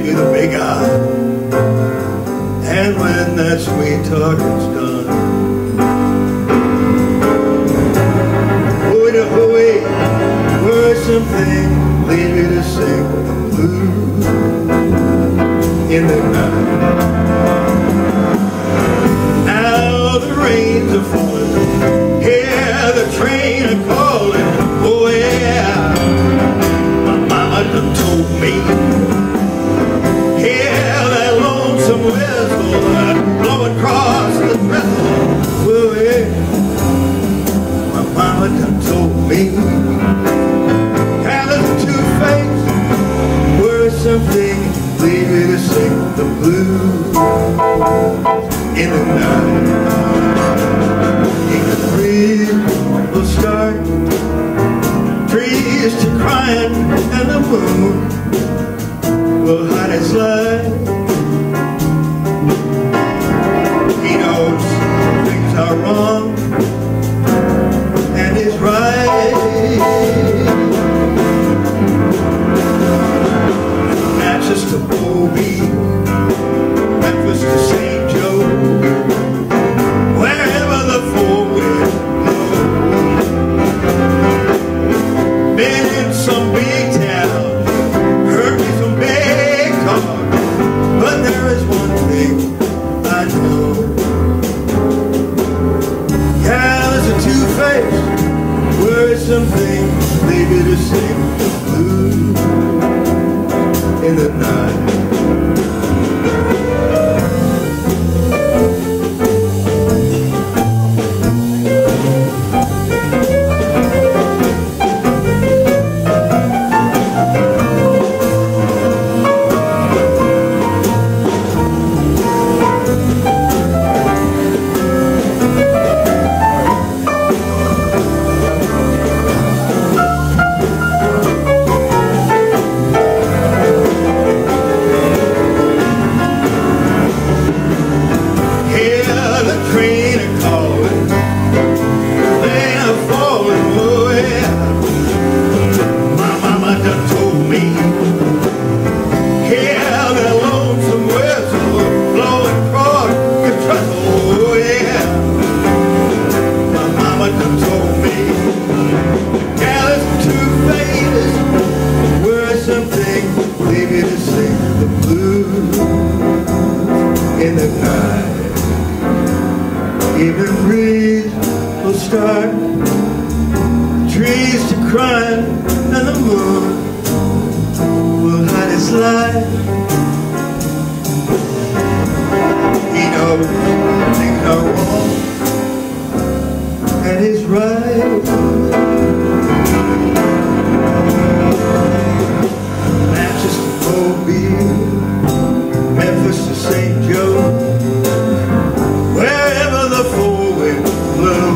you the big eye. And when that sweet talking's done, away, where something lead me to sing the blues in the night. Now the rains are falling, hear the train a calling. Oh yeah, my mama done told me, hear that lonesome whistle blowing across the trestle. Oh yeah, my mama done told me, Callous two-faced, were something lead me to sing the blues in the night. In the breeze will start, trees to crying, and the moon will hide its light. He knows things are wrong and is right. Natchez to Bobby, Memphis to St. Joe, wherever the four winds blow. Been in some big town, heard me some big talk, but there is one thing I know. Callous and two-faced, were something maybe to sing the blues in the night. Even breeze will start, trees to crying, and the moon will hide its light. He knows things are wrong and is right. Natchez to Bobby, Memphis to St. Joe, wherever the four winds blow.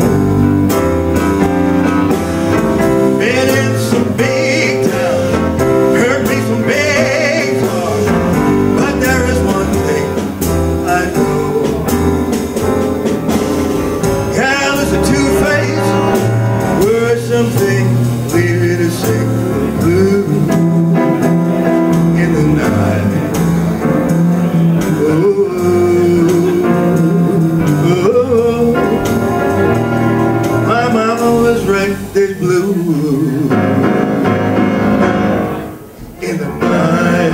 Been in some big town, heard me some big talk, but there is one thing I know. Callous and two-faced, were something lead me to sing the blues in the night. There's blue in the night.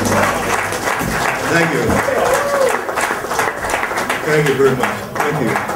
Thank you. Thank you very much. Thank you.